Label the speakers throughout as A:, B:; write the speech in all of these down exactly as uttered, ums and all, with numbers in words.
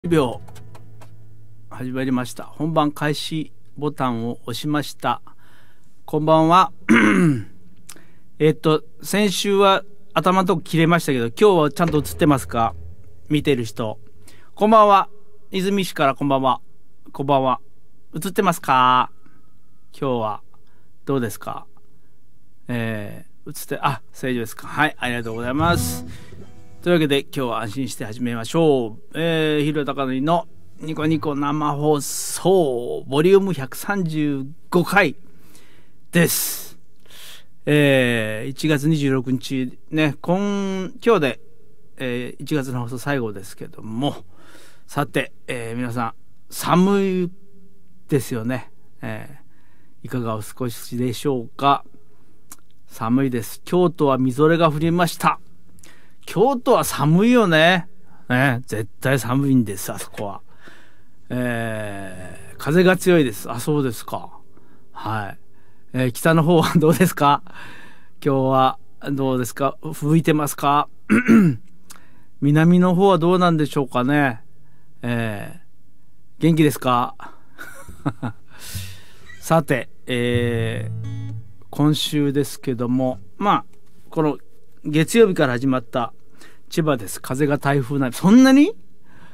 A: 秒始まりました。本番開始ボタンを押しました。こんばんは。えっと先週は頭のとこ切れましたけど、今日はちゃんと映ってますか？見てる人こんばんは。泉市からこんばんは。こんばんは。映ってますか？今日はどうですか？えー、映ってあ正常ですか？はい、ありがとうございます。というわけで今日は安心して始めましょう。えー、広田貴則のニコニコ生放送ボリュームひゃくさんじゅうごかいです。えー、いちがつにじゅうろくにちね、今今日で、えー、いちがつの放送最後ですけども、さて、えー、皆さん寒いですよね。えー、いかがお過ごしでしょうか？寒いです。京都はみぞれが降りました。京都は寒いよね。ね、絶対寒いんです、あそこは。えー、風が強いです。あ、そうですか。はい。えー、北の方はどうですか？今日はどうですか？吹いてますか？南の方はどうなんでしょうかね。えー、元気ですか？さて、えー、今週ですけども、まあ、この月曜日から始まった千葉です。風が台風なそんなに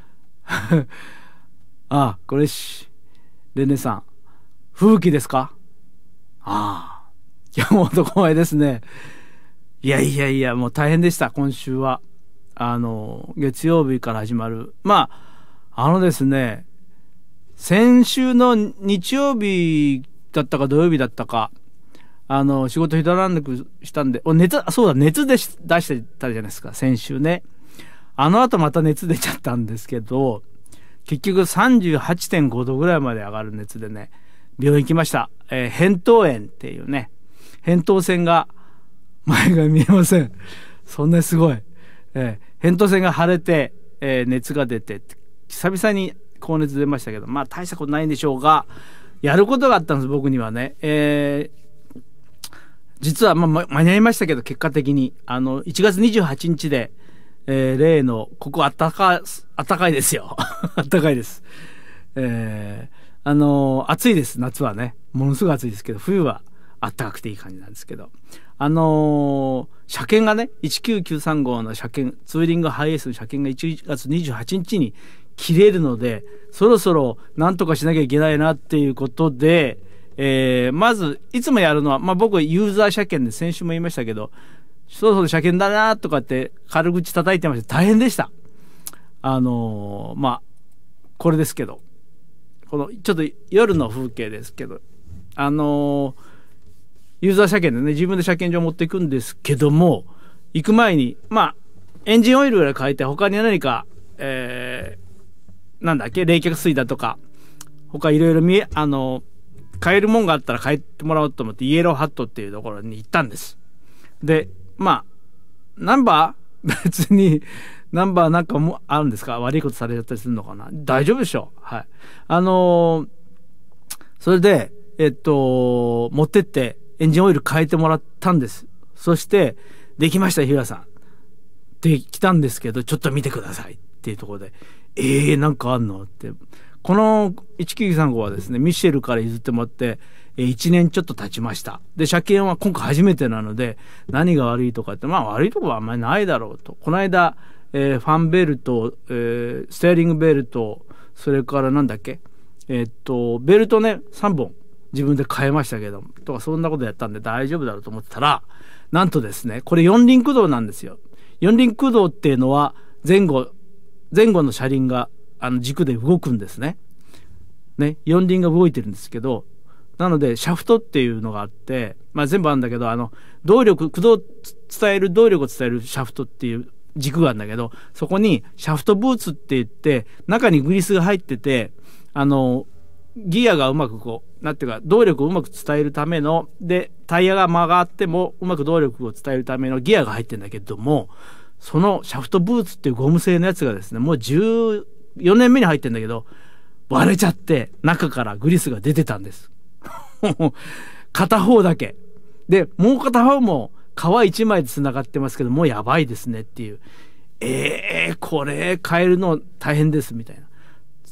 A: あ、これしレネさん吹雪ですか？ああ、山本光栄ですね。いやいやいや、もう大変でした。今週はあの月曜日から始まる、まああのですね、先週の日曜日だったか土曜日だったか、あの仕事ひだらんでくしたんで、お熱、そうだ、熱でし出してたじゃないですか、先週ね。あの後また熱出ちゃったんですけど、結局 さんじゅうはちてんごどぐらいまで上がる熱でね、病院行きました。えー、扁桃炎っていうね、扁桃腺が前が見えません。そんなにすごい、えー、扁桃腺が腫れて、えー、熱が出て、久々に高熱出ましたけど、まあ大したことないんでしょうが、やることがあったんです、僕にはね。えー実は、まあ、間に合いましたけど、結果的にあのいちがつにじゅうはちにちで、えー、例のここあったかあったかいですよ。あったかいです。えー、あのー、暑いです。夏はねものすごい暑いですけど、冬はあったかくていい感じなんですけど、あのー、車検がねいちきゅうきゅうさん号の車検、ツーリングハイエースの車検がいちがつにじゅうはちにちに切れるので、そろそろなんとかしなきゃいけないなっていうことで、えー、まずいつもやるのは、まあ、僕ユーザー車検で先週も言いましたけど、そろそろ車検だなとかって軽口叩いてました。大変でした。あのー、まあこれですけど、このちょっと夜の風景ですけど、あのー、ユーザー車検でね自分で車検場持っていくんですけども、行く前にまあエンジンオイルぐらい変えて、他に何か、えー、なんだっけ冷却水だとか他いろいろ見えあのー買えるもんがあったら買ってもらおうと思ってイエローハットっていうところに行ったんです。でまあナンバー別にナンバーなんかもあるんですか？悪いことされちゃったりするのかな？大丈夫でしょう。はい。あのー、それでえっと持ってってエンジンオイル変えてもらったんです。そしてできました、平さん。できたんですけど、ちょっと見てくださいっていうところで、えー、なんかあんのって。このいちきゅうきゅうさん号はですね、ミシェルから譲ってもらっていちねんちょっと経ちました。で車検は今回初めてなので、何が悪いとかって、まあ悪いところはあんまりないだろうと。この間、えー、ファンベルト、えー、ステアリングベルト、それからなんだっけ、えー、っとベルトねさんぼん自分で変えましたけどとか、そんなことやったんで大丈夫だろうと思ってたら、なんとですね、これ四輪駆動なんですよ。四輪駆動っていうのは前後前後の車輪があの軸で動くんですね。ね、四輪が動いてるんですけど、なのでシャフトっていうのがあって、まあ全部あるんだけど、あの動力駆動を伝える動力を伝えるシャフトっていう軸があるんだけど、そこにシャフトブーツって言って中にグリスが入ってて、あのギアがうまくこうなんていうか動力をうまく伝えるためので、タイヤが曲がってもうまく動力を伝えるためのギアが入ってるんだけども、そのシャフトブーツっていうゴム製のやつがですね、もうじゅうよねんめに入ってるんだけど割れちゃって中からグリスが出てたんです。片方だけで、もう片方も皮一枚でつながってますけど、もうやばいですねっていう、えー、これ変えるの大変ですみたいな。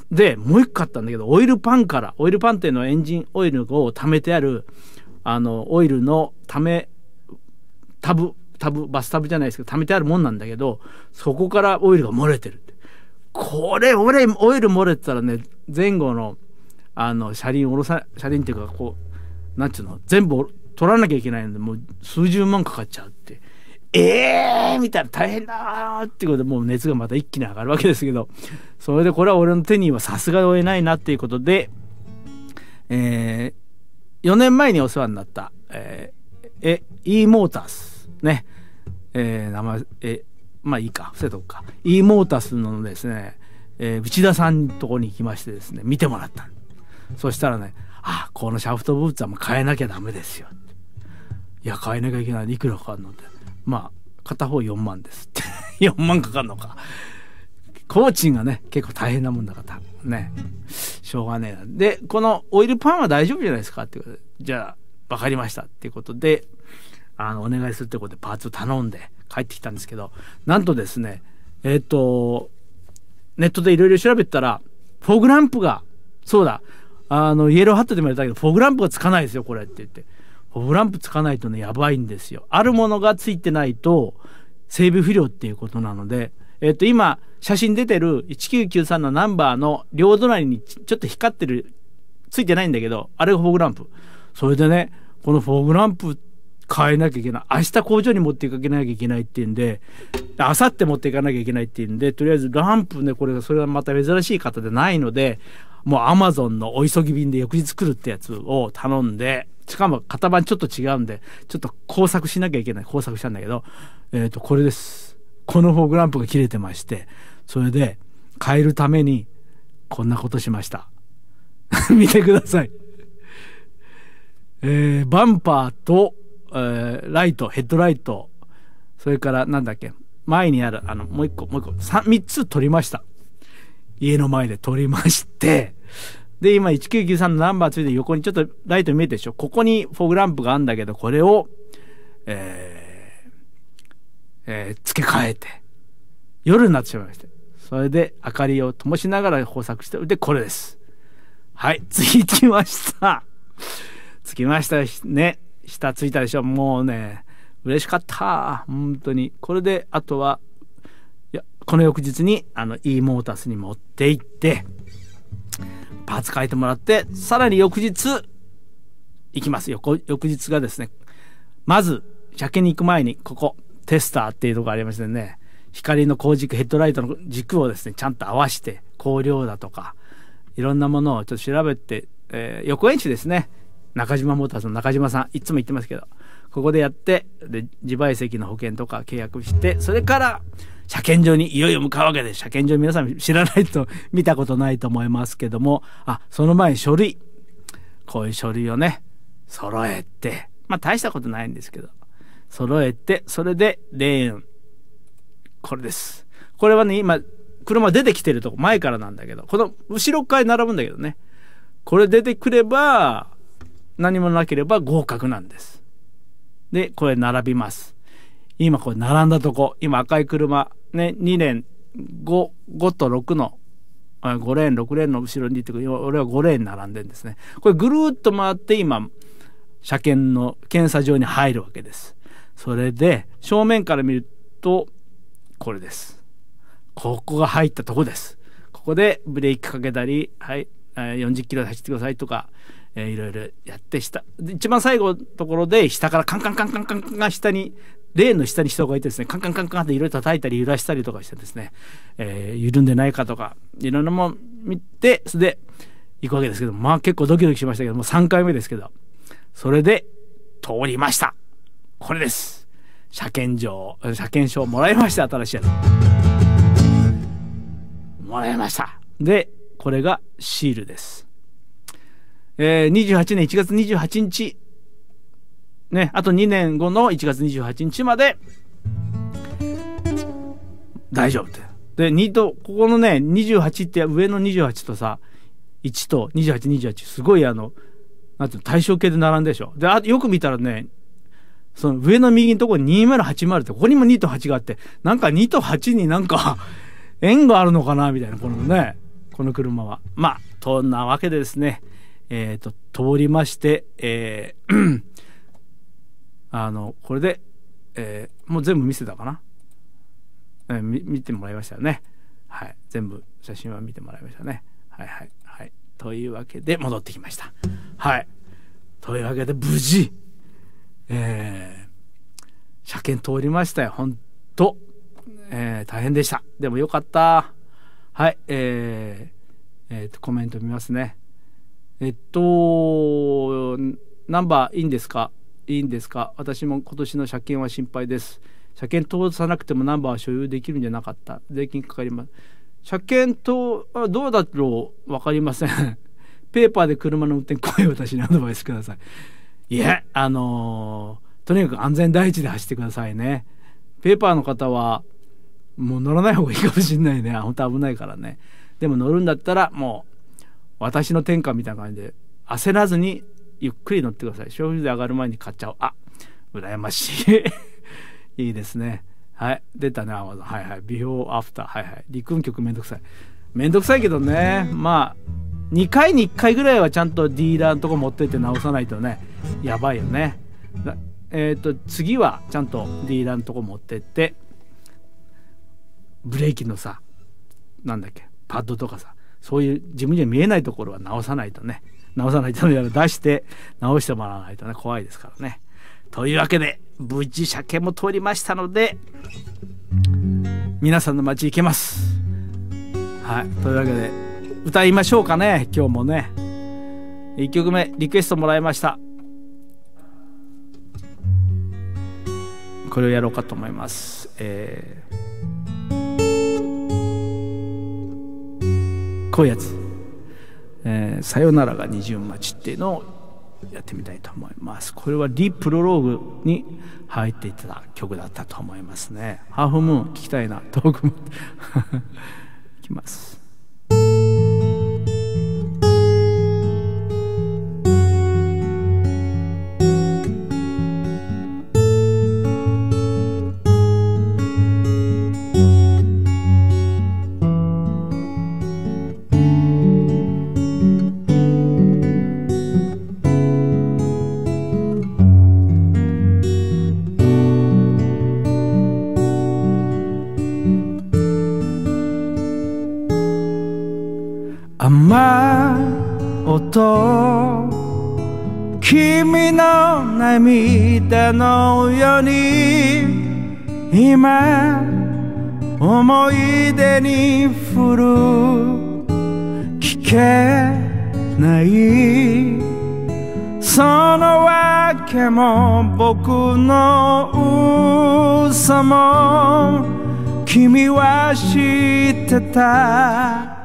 A: で、もう一個あったんだけど、オイルパンから、オイルパンっていうのはエンジンオイルを溜めてある、あの、オイルの溜め、タブ、タブ、バスタブじゃないですけど、溜めてあるもんなんだけど、そこからオイルが漏れてるって。これ、俺、オイル漏れてたらね、前後の、あの、車輪下ろさ、車輪っていうか、こう、なんていうの、全部取らなきゃいけないので、もう数十万かかっちゃうって。ええーみたいな、大変だーっていうことで、もう熱がまた一気に上がるわけですけど、それでこれは俺の手にはさすがを得ないなっていうことで、えー、よねんまえにお世話になった、えー、え、e モータース、ね、えー、名前、え、まあいいか、伏せとくか。e モータースのですね、えー、内田さんのとこに行きましてですね、見てもらった。そしたらね、あ、このシャフトブーツはもう変えなきゃダメですよ。いや、変えなきゃいけない。いくらかかるのって。まあ、片方よんまんですって。よんまんかかるのか。工賃がね、結構大変なもんだから、ね。しょうがねえな。で、このオイルパンは大丈夫じゃないですかっていうことで、じゃあ、わかりましたっていうことで、あの、お願いするってことでパーツを頼んで帰ってきたんですけど、なんとですね、えっと、ネットでいろいろ調べたら、フォグランプが、そうだ、あの、イエローハットでも言われたけど、フォグランプがつかないですよ、これって言って。フォグランプつかないとね、やばいんですよ。あるものがついてないと、整備不良っていうことなので、えっと、今、写真出てるいちきゅうきゅうさんのナンバーの両隣にちょっと光ってる、ついてないんだけど、あれがフォグランプ。それでね、このフォグランプ変えなきゃいけない。明日工場に持っていかなきゃいけないっていうんで、明後日持っていかなきゃいけないっていうんで、とりあえずランプね、これが、それはまた珍しい方でないので、もうアマゾンのお急ぎ便で翌日来るってやつを頼んで、しかも型番ちょっと違うんで、ちょっと工作しなきゃいけない。工作したんだけど、えっと、これです。このフォグランプが切れてまして、それで変えるためにこんなことしました。見てください。えー、バンパーと、えー、ライト、ヘッドライト、それからなんだっけ、前にある、あの、もう一個、もう一個、三、三つ取りました。家の前で取りまして、で、今、いちきゅうきゅうさんのナンバーついて横にちょっとライト見えてるでしょ。ここにフォグランプがあるんだけど、これを、えー、えー、付け替えて、夜になってしまいました。それで、明かりを灯しながら工作して、で、これです。はい、ついきました。つきましたね。下ついたでしょ。もうね、嬉しかった。本当に。これで、あとは、いや、この翌日に、あの、e モータースに持って行って、パーツ変えてもらって、さらに翌日、行きます。翌日がですね、まず、車検に行く前に、ここ、テスターっていうところがありましてね、光の光軸、ヘッドライトの軸をですね、ちゃんと合わせて、光量だとか、いろんなものをちょっと調べて、えー、横園地ですね、中島モーターズの中島さん、いつも言ってますけど、ここでやって、で、自賠責の保険とか契約して、それから、車検場にいよいよ向かうわけです。車検場皆さん知らないと見たことないと思いますけども、あ、その前に書類。こういう書類をね、揃えて、まあ大したことないんですけど、揃えて、それでレーン。これです。これはね、今、車出てきてるとこ、前からなんだけど、この後ろ側に並ぶんだけどね、これ出てくれば、何もなければ合格なんです。で、これ並びます。今これ並んだとこ、今赤い車、ね、にレーン、ご、ごとろくの、ごレーン、ろくレーンの後ろにいてくる、俺はごレーン並んでるんですね。これぐるーっと回って今、車検の検査場に入るわけです。それで、正面から見ると、これです。ここが入ったとこです。ここでブレーキかけたり、はい、よんじゅっキロで走ってくださいとか、えー、いろいろやって下、一番最後のところで下からカンカンカンカンカンカンが下に、レーンの下に人がいてですね、カンカンカンカンっていろいろ叩いたり揺らしたりとかしてですね、えー、緩んでないかとか、いろんなもん見て、それで行くわけですけど、まあ結構ドキドキしましたけども、さんかいめですけど、それで通りました。これです。車検場、車検証もらいました、新しいやつ。もらいました。で、これがシールです。えー、にじゅうはちねんいちがつにじゅうはちにち、ね、あとにねんごのいちがつにじゅうはちにちまで大丈夫って。で、にと、ここのね、にじゅうはちって上のにじゅうはちとさ、いちとにじゅうはち、にじゅうはち、すごいあの、なんていうの、対称系で並んででしょ。で、あよく見たらね、その上の右のところににせんはちじゅうって、ここにもにとはちがあって、なんかにとはちになんか縁があるのかなみたいな、このね、 この車は。まあそんなわけでですね、えー、と通りまして、えー、あのこれで、えー、もう全部見せたかな、えー、見, 見てもらいましたよね。はい、全部写真は見てもらいましたね。はいはいはい。というわけで戻ってきました。はい。というわけで無事、えー、車検通りましたよ。ほんと、えー、大変でした。でもよかった。はい、えー、えー、とコメント見ますね。えっとナンバーいいんですかいいんですか私も今年の車検は心配です。車検通さなくてもナンバーは所有できるんじゃなかった。税金かかります。車検とどうだろう分かりません。ペーパーで車の運転怖い私にアドバイスください。いや、あのー、とにかく安全第一で走ってくださいね。ペーパーの方はもう乗らない方がいいかもしれないね。本当危ないからね。でも乗るんだったらもう私の天下みたいな感じで焦らずにゆっくり乗ってください。消費税上がる前に買っちゃおう。あ、羨ましい。いいですね。はい、出たね、アマゾン。はいはい。ビフォーアフター。はいはい。陸運局めんどくさい。めんどくさいけどね。まあにかいにいっかいぐらいはちゃんとディーラーのとこ持ってって直さないとね、やばいよね。えっと次はちゃんとディーラーのとこ持ってってブレーキのさ、なんだっけ、パッドとかさ、そういう自分には見えないところは直さないとね、直さないとね、出して直してもらわないとね、怖いですからね。というわけで無事車検も通りましたので皆さんの街行けます。はい、というわけで歌いましょうかね。今日もねいっきょくめリクエストもらいました。これをやろうかと思います。えー、こういうやつ、えー、さよならが二重待ちっていうのをやってみたいと思います。これはリプロローグに入っていた曲だったと思いますね。ハーフムーン聞きたいな。遠くもいきます。雨音、君の涙のように今思い出に降る、聞けないそのわけも僕の嘘も君は知ってた。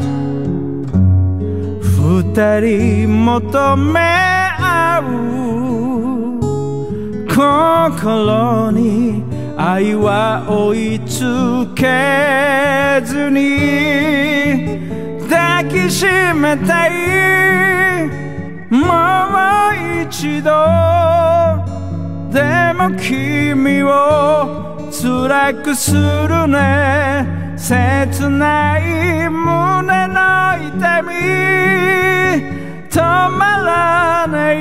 A: 二人求め合う心に愛は追いつけずに抱きしめたい。もう一度でも君を辛くするね。切ない胸の痛み止まらない。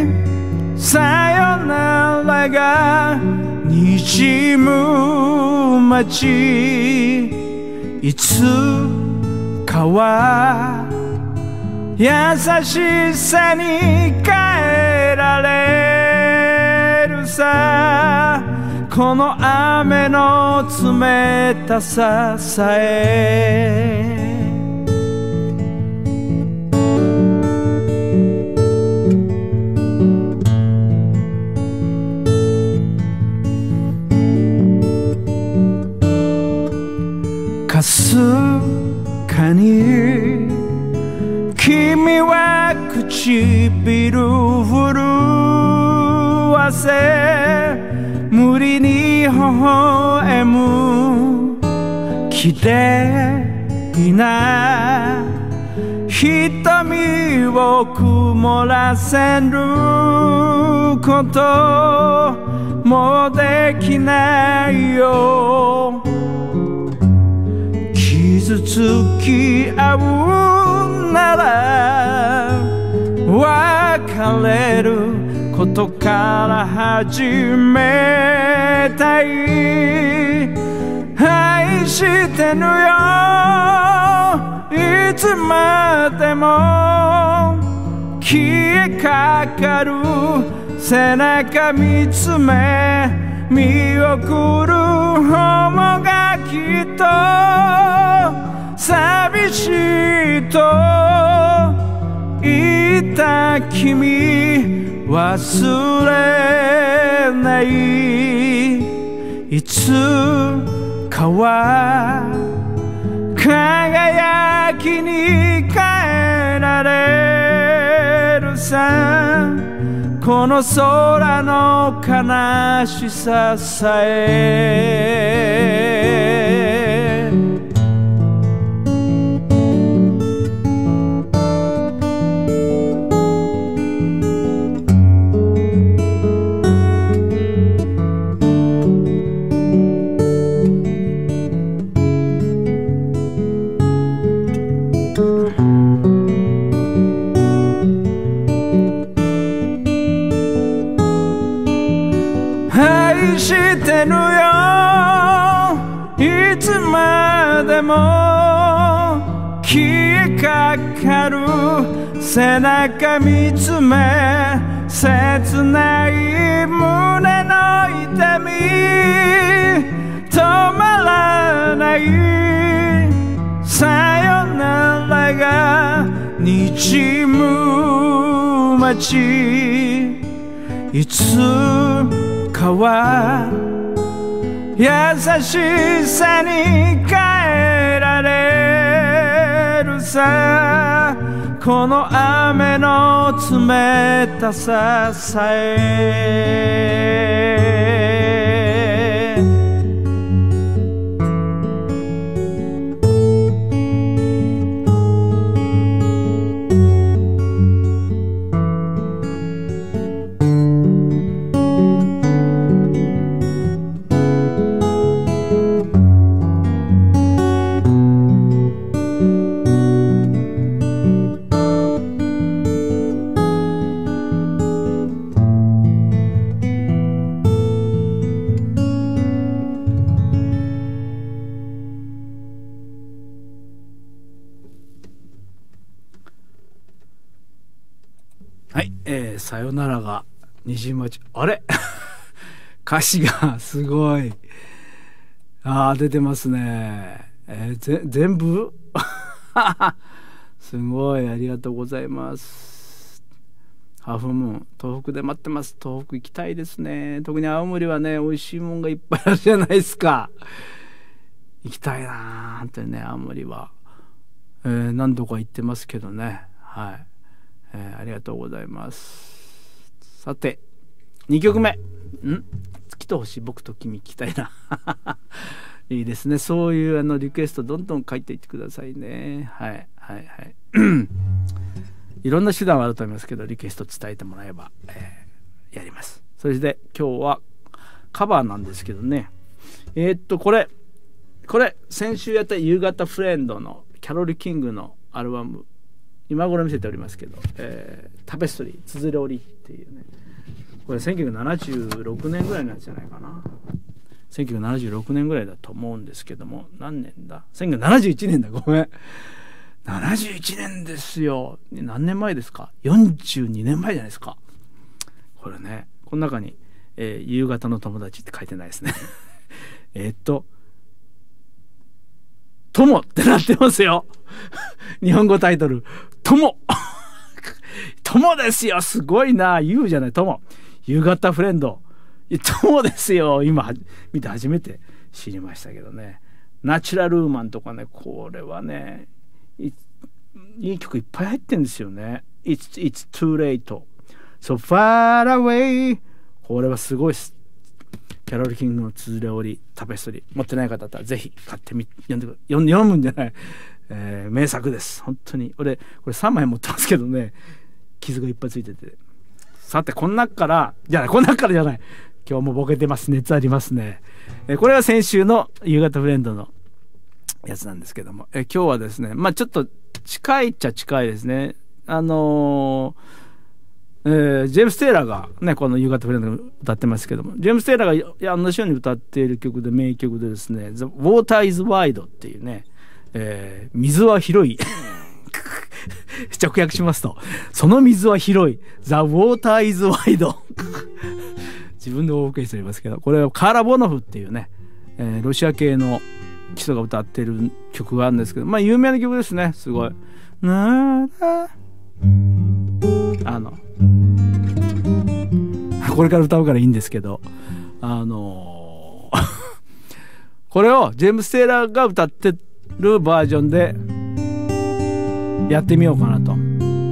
A: さよならが滲む街、いつかは優しさに変えられるさ。この雨の冷たささえかすかに君は唇震わせ無理に微笑む綺麗な瞳を曇らせることもできないよ。気傷つき合うなら別れることから始めたい。愛してるよいつまでも消えかかる背中見つめ見送る方がきっと寂しいと言った君忘れない。いつかは輝きに変えられるさこの空の悲しささえ。愛してるよいつまでも消えかかる背中見つめ切ない胸の痛み止まらないさよならがにじむ街。いつかは優しさに変えられるさこの雨の冷たささえ。はい、えー、さよならが虹町あれ歌詞がすごいあー出てますね、えー、ぜ全部すごいありがとうございます。ハーフムーン東北で待ってます。東北行きたいですね。特に青森はね美味しいもんがいっぱいあるじゃないですか。行きたいなーってね青森は、えー、何度か行ってますけどねはい、えー、ありがとうございます。さてにきょくめん月と星僕と君聞きたいないいですね。そういうあのリクエストどんどん書いていってくださいね。はいはいはいいろんな手段はあると思いますけどリクエスト伝えてもらえば、えー、やります。それで今日はカバーなんですけどねえー、っとこれこれ先週やった夕方フレンドのキャロル・キングのアルバム今頃見せておりますけど、えー、タペストリーつづら折りっていうねこれせんきゅうひゃくななじゅうろくねんぐらいなんじゃないかな。せんきゅうひゃくななじゅうろくねんぐらいだと思うんですけども何年だせんきゅうひゃくななじゅういちねんだごめんななじゅういちねんですよ。何年前ですかよんじゅうにねんまえじゃないですか。これねこの中に、えー、夕方の友達って書いてないですねえっと友ってなってますよ日本語タイトル友友ですよすごいな言うじゃない友夕方フレンド友ですよ。今見て初めて知りましたけどね。ナチュラルーマンとかねこれはね い, いい曲いっぱい入ってるんですよね。 It's, it's too late So far away これはすごいですキャロル・キングのつづら折りタペストリー持ってない方だったらぜひ買ってみ読んでください。読むんじゃない、えー、名作です本当に。俺これさんまい持ってますけどね傷がいっぱいついてて。さてこの中からじゃないこの中からじゃない今日もボケてます熱ありますね、えー、これは先週の夕方フレンドのやつなんですけども、え今日はですね、まあちょっと近いっちゃ近いですね。あのーえージェームス・テイラーがねこの夕方フレンド歌ってますけども、ジェームス・テイラーが同じように歌っている曲で名曲でですね、 The Water is Wide っていうね、えー水は広い直訳しますと、その水は広い The Water is Wide 自分で大受けしておりますけど、これはカーラ・ボノフっていうね、えーロシア系の人が歌ってる曲があるんですけど、まあ有名な曲ですね。すごいなああのこれから歌うからいいんですけど、あのーこれをジェームス・テイラーが歌ってるバージョンでやってみようかなと。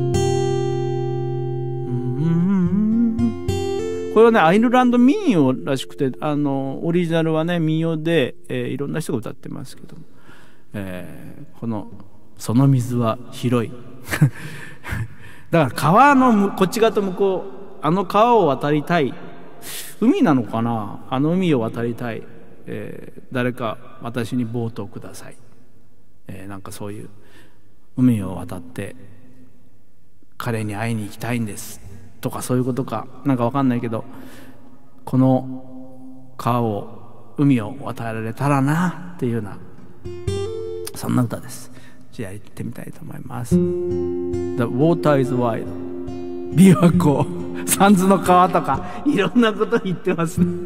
A: これはねアイルランド民謡らしくて、あのオリジナルはね民謡で、えー、いろんな人が歌ってますけども、えー、このその水は広いだから川のこっち側と向こう、あの川を渡りたい、海なのかな、あの海を渡りたい、えー、誰か私にボートをください、えー、なんかそういう海を渡って彼に会いに行きたいんですとか、そういうことかなんかわかんないけど、この川を海を渡られたらなっていうようなそんな歌です。じゃあ行ってみたいと思います。 The water is wide 琵琶湖三途の川とかいろんなこと言ってますね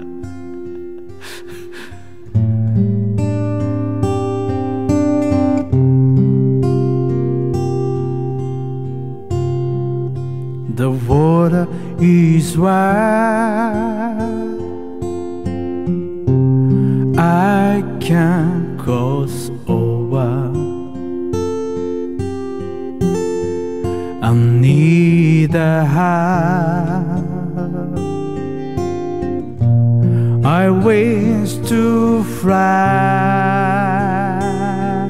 A: The water is wide, I can cross over. I need a hand, I wish to fly.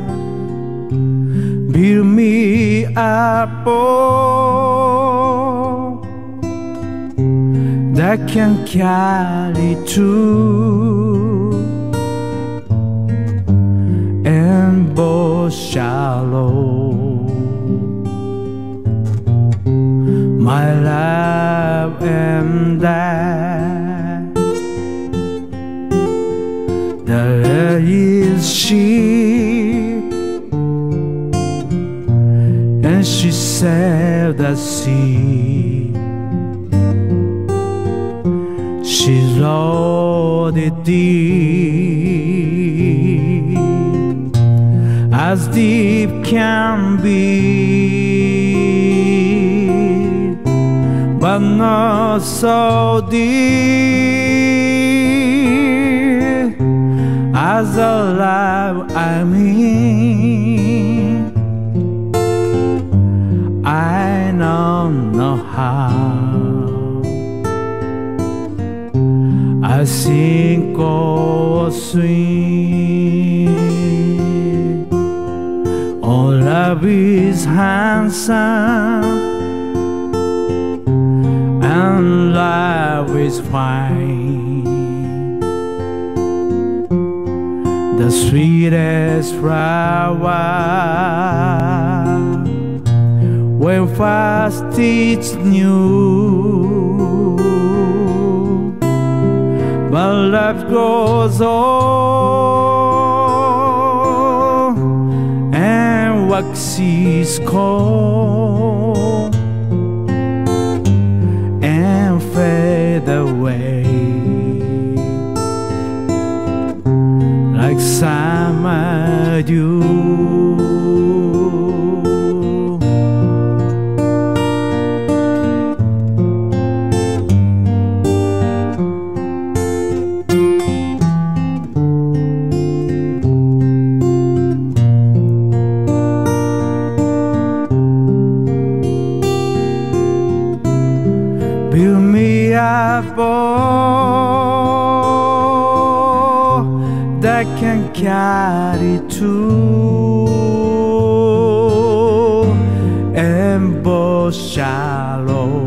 A: Build me a boat that can carry through and both shallow. My love and that there is she, and she sailed the sea. She rode it deep, as deep can be, but not so deep as the life I'm in. I don't know how I sink or swim. Oh, love is handsome and love is fine. The sweetest flower when first it's new, but life goes on and waxes cold and fade away like summer dew. Build me a boat that can carry two and both shallow.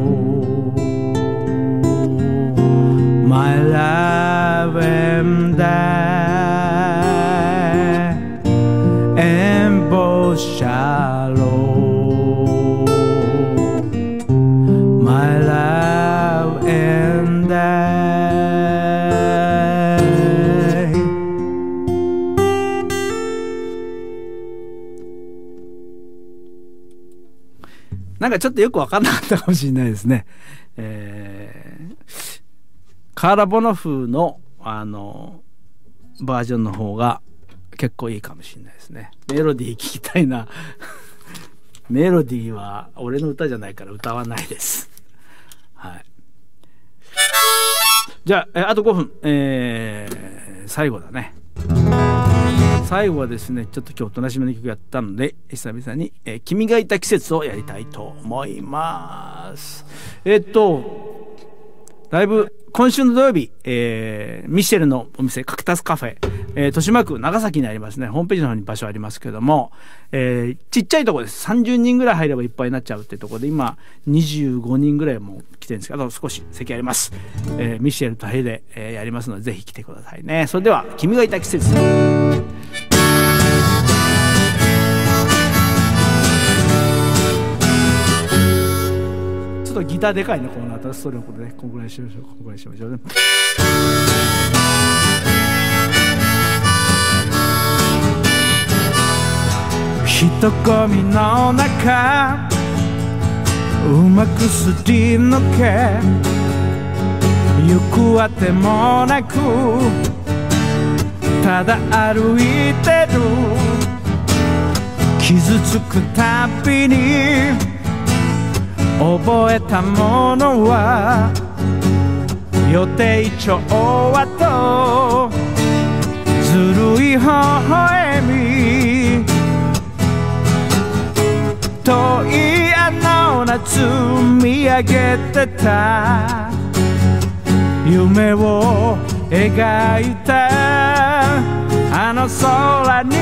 A: My love and that なんかちょっとよく分かんなかったかもしれないですね。えー、カーラ・ボノフのあのバージョンの方が結構いいかもしれないですね。メロディー聞きたいな。メロディーは俺の歌じゃないから歌わないです。はい。じゃあ、あとごふん、えー、最後だね。最後はですね、ちょっと今日おとなしめの曲やったので久々に、えー、君がいた季節をやりたいと思います。えー、っとだいぶ今週の土曜日、えー、ミシェルのお店カクタスカフェ、えー、豊島区長崎にありますね。ホームページの方に場所ありますけども、えー、ちっちゃいところです。さんじゅうにんぐらい入ればいっぱいになっちゃうっていうところで今にじゅうごにんぐらいもう来てるんですけど、少し席あります。えー、ミシェルとヘで、えー、やりますのでぜひ来てくださいね。それでは君がいた季節。ギターでかいね、この後ストレートでね、こんぐらいしましょう、こんぐらいしましょうね。人混みの中うまくすり抜け行くあてもなくただ歩いてる、傷つくたびに覚えたものは予定調和とずるい微笑み、遠いあの夏見上げてた夢を描いたあの空に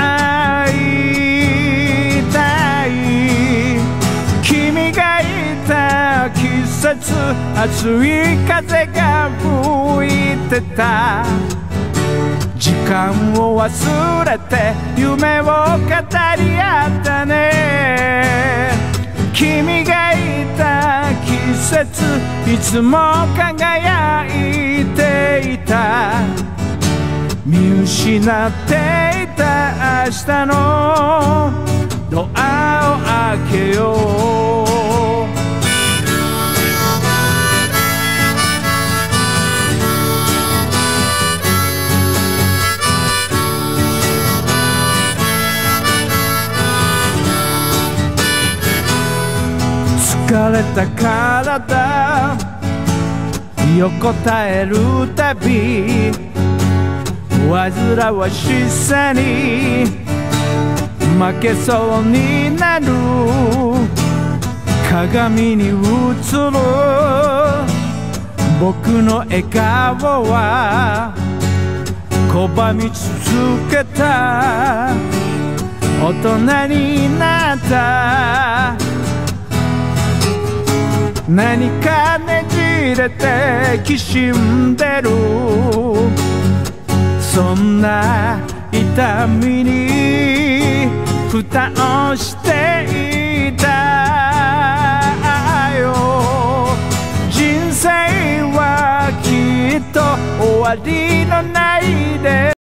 A: 会いたい、君がいた季節熱い風が吹いてた、時間を忘れて夢を語り合ったね、君がいた季節いつも輝いていた、見失っていた明日のドアを開けよう。疲れた体横たえるたび煩わしさに負けそうになる、鏡に映る僕の笑顔は拒み続けた、大人になった何かねじれてきしんでる、そんな痛みに蓋をしていたよ、人生はきっと終わりのないで